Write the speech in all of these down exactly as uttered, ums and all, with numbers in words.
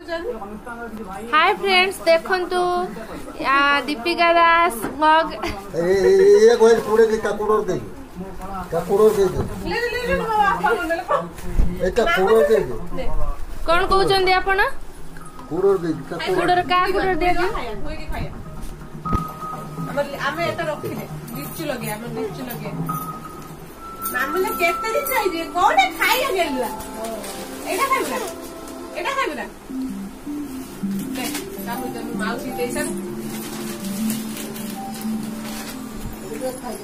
hi friends देखंतु दीपिका दास मग ए ये कोई पूरे के काकुड़ो दे काकुड़ो दे ले ले ले एटा कुड़ो दे कोन कहउचंदी आपण कुड़ो दे कुड़ो का कुड़ो दे होई के खाया हमर आमे एटा रखिले लिचु लगे हम लिचु लगे मामले केते दिन जाई जे कोने खाइया गेलला एटा खाइबला एटा खाइबला ले कामु जम माउसी देसन एटा खाइ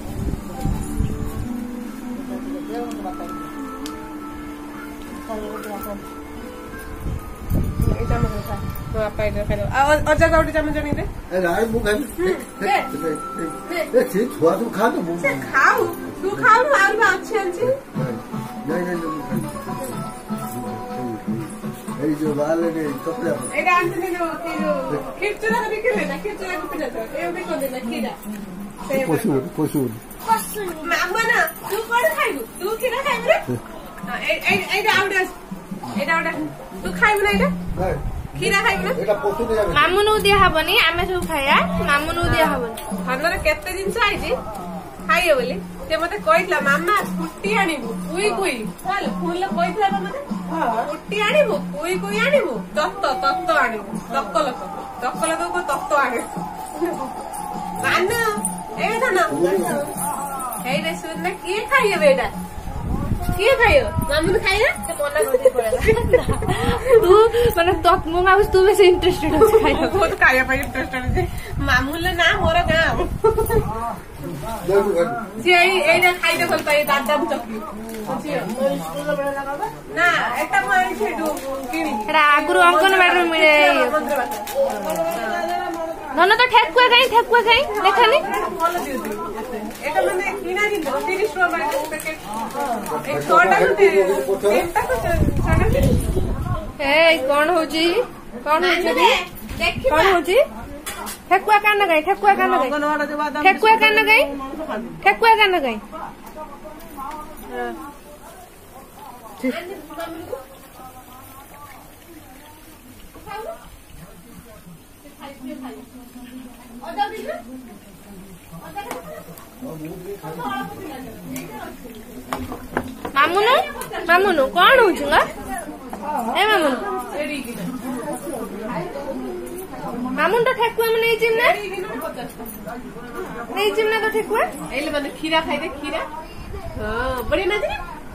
एटा मगे खा तो आपा एटा खाइ आ और जगह उठी चमच जणी दे ए राय मु खाइ ए छी छुआ तू खा तो से खाऊ तू खाऊ और बा अच्छे अच्छे नहीं नहीं नहीं जो वाल ने कपड़ा एटा आंटी जो खिचड़ा कभी के लेना खिचड़ा को पिला तो ए भी को देना खीरा पशु पशु मामा ना तू कोन खाइबू तू खीरा खाइबू रे ए ए एटा आउडा एटा आउडा तू खाइबू ना एटा खीरा खाइबू ना एटा पशु ने मामू नु दिया हबनी आमे सब खाया मामू नु दिया हबनी हमरा केते दिन से आइजी खाइए बोली ते मते कहितला मामा फुट्टी आनिबू कुई कुई चल फूल कहितला मते फुट्टी आनिबू कुई कुई आनिबू तत्त तत्त आनिबू तक्क लक तक्क लक को तत्त आनिबू मानो ए धन ए रेस्टोरेंट में के खाइए बेटा के खाइयो मामू ने खाइए ते मना कर पड़ेला तू माने तो मु माउस तू बेसी इंटरेस्टेड हो खाइयो बहुत खाइया पे इंटरेस्टेड है मामू ले ना मोर गांव जे एटा खाइ दे बोलता ये दादा चक्की ना एटा म आई छेडू किनी एटा आगुरु अंगनवाड़ी में मिले नन तो ठेकुआ खाई ठेकुआ खाई देखनी एटा माने किना दिन तीस रुपया माने पैकेट एक छोटा होते एकटा तो छोटा ए कोन होजी कोन होजी देखि कोन होजी ठेकुआ कान गई ठेकुआ कान गई ठेकुआ कान गई ठेकुआ कान गई मामुनु मामुनु कौन होचुगा ए मामुनु मामुन तो ठेकुआ में नहीं चिमना नहीं चिमना तो ठेकुआ एले माने खीरा खाइ दे खीरा हां बड़ी ना जी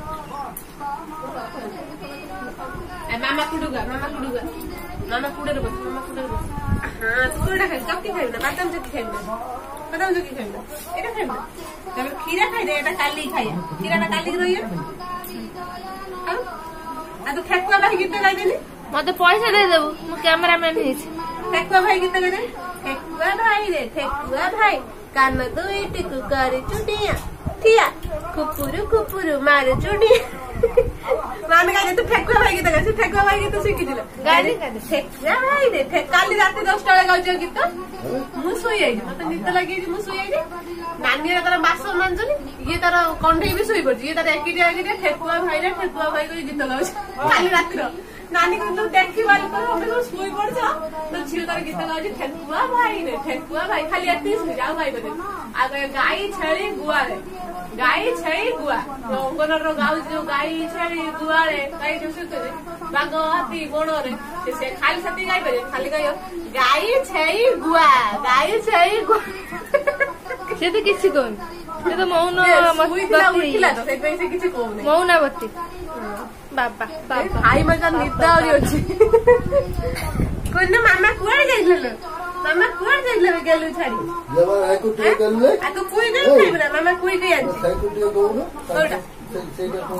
ए मामा कुडुगा मामा कुडुगा मामा कुडे रे बस मामा कुडे रे बस हां कुडा खाइ कब की खाइ ना बादाम जकी खाइ ना बादाम जकी खाइ ना एटा खाइ ना तब खीरा खाइ दे एटा काली खाइया खीराटा काली रहिया आ तो ठेकुआ भाई गीत गाइ देली मते पैसा दे देबू मु कैमरामैन हेछि ठेकुआ भाई गीत गाइ दे ठेकुआ भाई रे ठेकुआ भाई कान दुई टिकु करे चुटिया ठिया खुपुरु खुपुरु मारे चुडी मान गाइ तो ठेकुआ भाई गीत गाइ ठेकुआ भाई गीत सिखि दिला गाली गाली ठेकुआ भाई रे काली रात दस टा गाउ जे गीत मु सोई आई मते निद लागि मु सोई आई नानी रे तार बासन मानजनी ये तार कंढई भी सोई पड़जी ये तार एकिटिया एकिटिया ठेकुआ भाई रे ठेकुआ भाई को गीत गाउ काली रात रो नानी को तू देखि वाली पर हम तो सोई पड़ जा तो झियो तार गीत गाउ ठेकुआ भाई रे ठेकुआ भाई खाली एती सुन जाओ भाई बने आगे गाई छेली गुआ रे गाई छेली गुआ अंगन रो गाउ जो गाई छेली गुआ रे गाई जो सुते बाग हाथी बण रे से खाली सती गाई पे खाली गायो गाई छेली गुआ गाई छेली गुआ से तो किसी कोन से तो मौन मत उठिला तो से पैसे किछि कोने मौनावती बाबा बाबा आई मजा निदा आउरी अछि कोन मामा कुआर जाइले मामा कुआर जाइले गेलु छाड़ी जब है को टे गले आ तो कोई गई खाइब ना मामा कोई गई आज है को टे गो ना कोडा से से को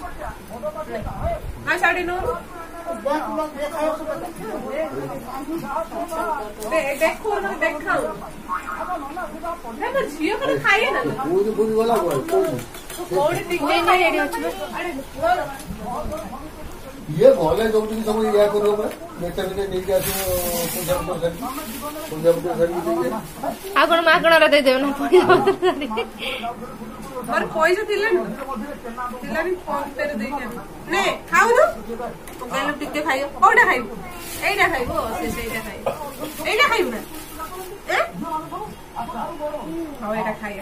हां साढ़े नौ दे देखो ना देखाओ देखो झियो कर खाइए ना बुझ बुझ वाला बोल कोड टिक नहीं नहीं रेडी होछ अरे ये भले जोटी सब या करो बे नेता ने नहीं के आसो पंजाब को सर पंजाब को सर दे आगण मागण रे दे देव ना और पैसा थिले न थिले नि फोन पे दे के ने खाऊ न गलो टिके खाइयो कोडा खाइबो এইটা খাইব শেষ এইটা খাইব এইটা খাইব না হ্যাঁ এটা খাইয়া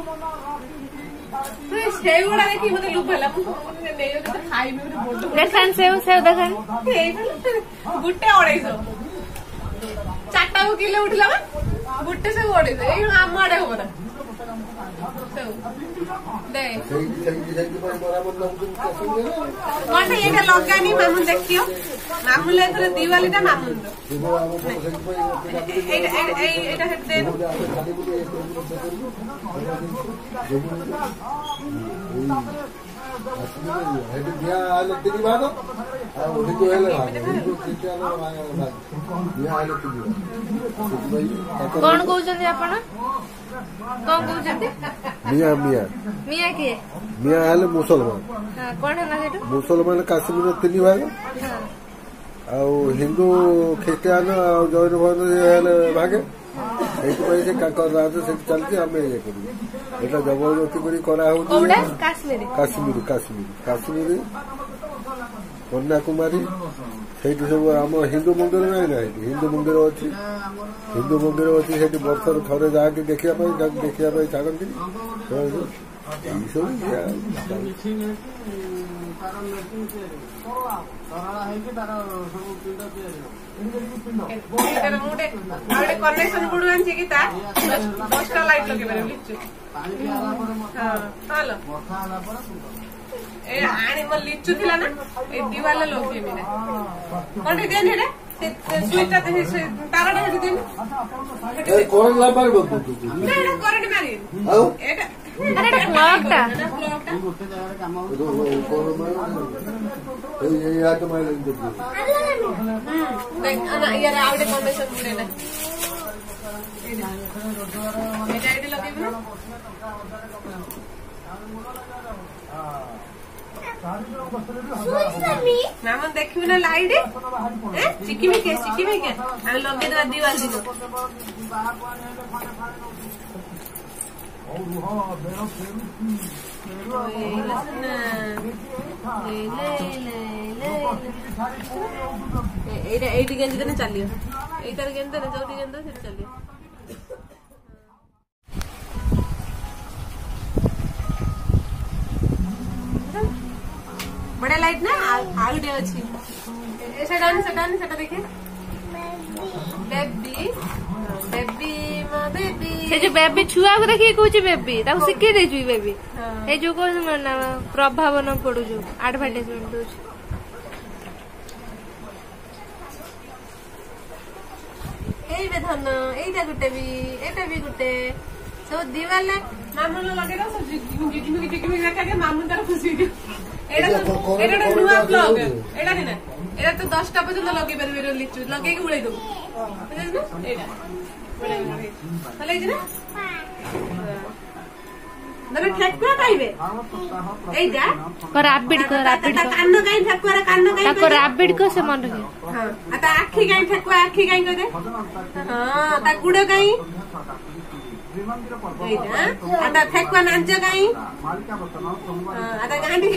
তুই সেইগুলা দেখি মতে লুক পেলা নেই তো খাইবি মতে বড় দেখান সেও সেও দেখান গুটে অড়াইশো চারটা কিলো উঠলা গুটে সব অড়াইশো এই আম আড়ে হবো না মনে এটা লগানি মামুন দেখিও মামুন এথরে দিওয়ালিটা মামুন এইটা এইটা হেতে हेडी बिया आले तीन भाग आ ओडी तो हेले भाग ओडी तीन आले भाग बिया आले तीन कोन कहउछन्ती आपण कोन कहउछन्ती मिया मिया मिया के मिया आले मुसलमान हां कोन हला सेटु मुसलमान काश्मीर तीन भाग हां आ हिंदू ख्रिस्टियन आ जैन भाग हेले भाग এইটাই যে কাকা রাজ সে চলতি আমি ইয়ে করি এটা জবরদস্তি করে করা হচ্ছে কোনটা কাশ্মীরি কাশ্মীরি কাশ্মীরি কাশ্মীরি কন্যাকুমারী সেইটি সব ଆମ ହିନ୍ଦୁ ମନ୍ଦିର ନାହିଁ ନା ଏଠି ହିନ୍ଦୁ ମନ୍ଦିର ଅଛି ହିନ୍ଦୁ ମନ୍ଦିର ଅଛି ସେଠି ବର୍ଷରେ ଥରେ ଯାହାକି ଦେଖିବା ପାଇଁ ଯାହାକୁ ଦେଖିବା ପାଇଁ ଛାଡ଼ନ୍ତି ଏଇସବୁ କନେକ୍ସନ କୋଡୁ ଆଣିଛି କି ତା ଦଶଟା ଲାଇଟ୍ ଲଗେଇପାରିବ ଲିଚୁ ହଁ ଏ ଆଣି ମୋ ଲିଚୁ ଥିଲା ନା ଏ ଦିୱାଲେ ଲଗେଇବି ନା କଣଟେ ଦେନି ହେଟା ସୁଇଚଟା ତାରଟା ହେଠି ଦେନି କରେଣ୍ଟ ଲାପାରିବ କରେଣ୍ଟ ମାରି ଆଉ ଏଟା ଆରେ ଏଟା ପ୍ଲଗଟା ପ୍ଲଗଟା ଗୋଟେ ଜାଗାରେ କାମ ଏଇ ଏଇ ହାତ ମାଇଲେ ଦେଖି देख ना यार आवडे कॉम्बिनेशन पुढे ना एटा एटा लगे ना मामन देखियो ना लाइट ए चिकी में के चिकी में के हम लगे दे दीवार दिन এইটা এইটি গেঞ্জি দেনে চালিও এইটার গেঞ্জি দেনে যৌটি গেঞ্জি সেটা চালিও बड़ा लाइट ना आउ डे अछि सेटा सेटा सेटा देखे बेबी बेबी मा बेबी से जो बेबी छुआ को देखि कहूची बेबी ताको सिखे देछु बेबी ए जो को ना प्रभाव न पडु जो एडवर्टाइजमेंट दोछ एई बे धन एइटा गुटे भी एटा भी गुटे सो दिवाले मामुन लगे दो सब जिगिमी जिगिमी जिगिमी रखा के मामुन तार खुशी दे एटा तो एटा नुवा ब्लॉग एटा नि ना एटा तो दस टा पर्यंत लगे परबे लिचु लगे के उड़ाई दो बुझिस ना एटा चले जी ना नबे ठेकुआ खाइबे एइटा को रैबिड को रैबिड ता कान गाई ठेकुआ रे कान गाई ताको रैबिड को से मन रखे हां आ ता आखी गाई ठेकुआ आखी गाई को दे हां ता गुडो गाई एइटा आ ता ठेकुआ नांच गाई आ ता गांडी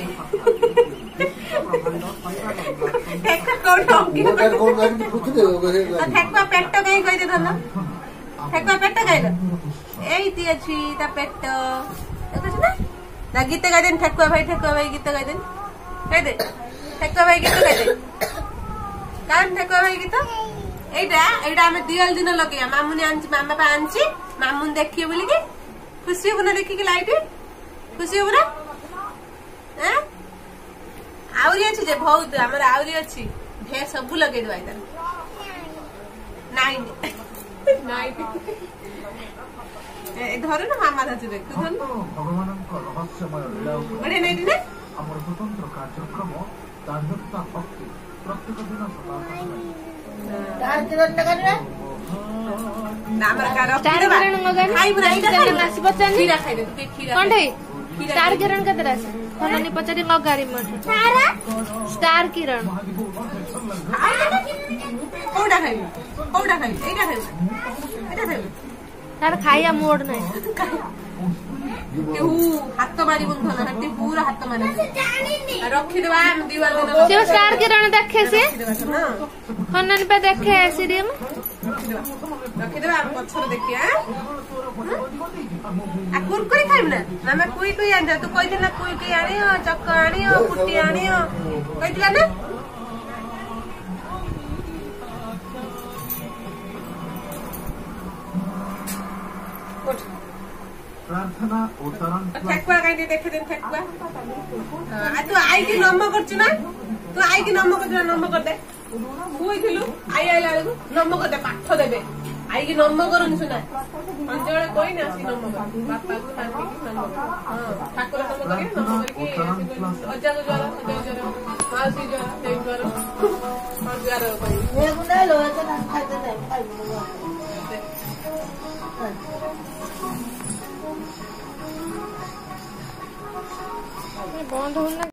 ठेकुआ कोन टंकी कोन गाड़ी पूछ दे आ ठेकुआ पेट गाई कहि दे धन ठेकुआ पेट गाई एइती अछि ता पेट देखछ ना ना गीत गाई देन ठेकुआ भाई ठेकुआ भाई गीत गाई देन कहि दे ठेकुआ भाई गीत गाई दे कान ठेकुआ भाई गीत एइटा एइटा हम दिवाल दिन लगे मामुनी आंची मामा पा आंची मामुन देखिए बोली के खुशी हो ना देखि के लाइट खुशी हो ना हैं आउरी अछि जे बहुत हमर आउरी अछि भे सब लगे दवाई दर नाइन नाइन ए धरो ना मामा धरती देख तू धर भगवान को रहस्यमय लीला बड़े नहीं ना हमर स्वतंत्र कार्यक्रम धार्मिकता भक्ति प्रत्येक दिन सकाळ चार किलो टका रे नामर का रख स्टार किरण मगन खाई बुराई का नासी बचन खीरा खाई दे तू खीरा कोन ढई स्टार किरण कते रास कोननी पचरी लगारी मत सारा स्टार किरण कोडा खाई कोडा खाई एटा खाई एटा खाई तार खाइया मोड नहीं हाथ मारी बंधन हेटी पूरा हाथ मारी रखिदेवा दिवार दिन ସେ ଷ୍ଟାର କିରଣ ଦେଖେ ସେ ହନନ पे देखे सीरियल रखिदेवा हम पछर देखिया आ कुरकुरी खाइब ना ना कुई कुई आन जा तू कहली ना कुई कुई आनियो चक्क आनियो पुटी आनियो कहतिला ना प्रार्थना उतरण ठेकुआ कहीं देखे दिन ठेकुआ आ तू आई की नम करछु ना तू आई की नम करछु ना नम कर दे बुइथिलु आई आई लालु नम कर दे पाठ देबे आई की नम करन सुना अंजळे कोई ना सी नम कर बापा को शांति की नम कर हां ठाकुर नम करे नम करके अज्जा को जरा अज्जा जरा मासी जरा देव जरा और जरा कोई ये गुना लो तो ना खाते नहीं खाई बंद होना